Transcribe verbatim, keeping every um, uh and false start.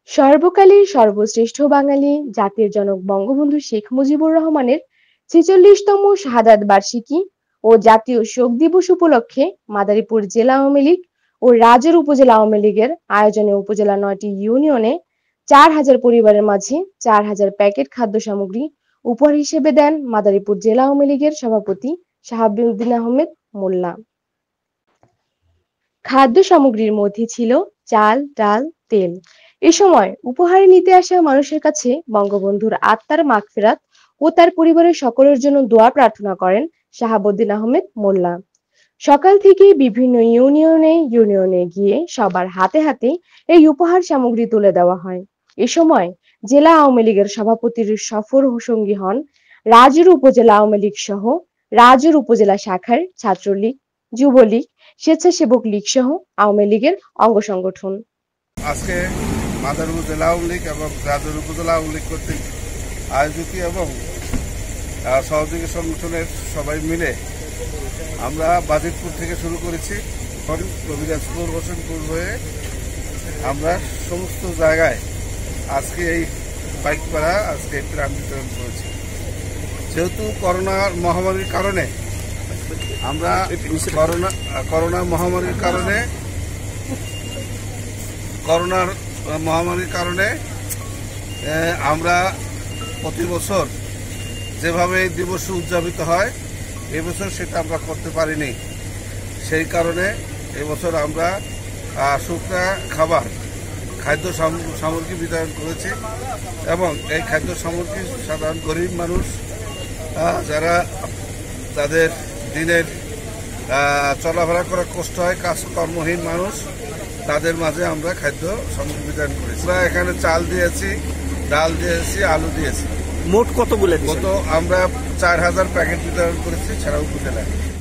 সর্বকালের সর্বশ্রেষ্ঠ বাঙালি জাতির জনক বঙ্গবন্ধু শেখ মুজিবুর রহমানের ছেচল্লিশতম শাহাদাত বার্ষিকী ও জাতীয় শোক দিবস উপলক্ষে মাদারীপুর জেলা আওয়ামী লীগ ও রাজৈর উপজেলা আওয়ামী লীগের আয়োজনে উপজেলার নয়টি ইউনিয়নে চার হাজার পরিবারের মাঝে চার হাজার প্যাকেট খাদ্য সামগ্রী উপহার হিসেবে দেন মাদারীপুর জেলা আওয়ামী লীগের সভাপতি শাহাবুদ্দিন আহমেদ মোল্লা। খাদ্য সামগ্রীর মধ্যে ছিল চাল, ডাল, তেল। এ সময় উপহার নিতে আসা মানুষের কাছে বঙ্গবন্ধুর আত্মার মাগফিরাত ও তার পরিবারের সকলের জন্য দোয়া প্রার্থনা করেন শাহাবুদ্দিন আহমেদ মোল্লা। সকাল থেকে বিভিন্ন ইউনিয়নে ইউনিয়নে গিয়ে সবার হাতে হাতে এই উপহার সামগ্রী তুলে দেওয়া হয়। এ সময় জেলা আওয়ামী লীগের সভাপতির সফর সঙ্গী হন রাজৈর উপজেলা আওয়ামী লীগ সহ রাজৈর উপজেলা শাখার ছাত্রলীগ, যুবলীগ, স্বেচ্ছাসেবক লীগ সহ আওয়ামী লীগের অঙ্গ সংগঠন। আজকে মাদারীপুর জেলা আওয়ামী লীগ এবং রাজৈর উপজেলা আওয়ামী লীগ কর্তৃক আয়োজিত এবং সহযোগী সংগঠনের সবাই মিলে আমরা বাজিতপুর থেকে শুরু করেছি, কবিরাজপুর, হোসেনপুর হয়ে আমরা সমস্ত জায়গায় আজকে এই বাইকপাড়া আজকে ত্রাণ বিতরণ করেছি। যেহেতু করোনা মহামারীর কারণে আমরা করোনা করোনা মহামারীর কারণে করোনার মহামারীর কারণে আমরা প্রতি বছর যেভাবে এই দিবস উদযাপিত হয় এবছর সেটা আমরা করতে পারিনি। সেই কারণে এবছর আমরা শুকনা খাবার খাদ্য সামগ্রী বিতরণ করেছি এবং এই খাদ্য সামগ্রী সাধারণ গরিব মানুষ যারা তাদের দিনের চলাফেরা করা কষ্ট হয়, কাজকর্মহীন মানুষ, তাদের মাঝে আমরা খাদ্য সামগ্রী বিতরণ করেছি। আমরা এখানে চাল দিয়েছি, ডাল দিয়েছি, আলু দিয়েছি। মোট কতগুলো? কত আমরা চার হাজার প্যাকেট বিতরণ করেছি ছাড়া উপজেলায়।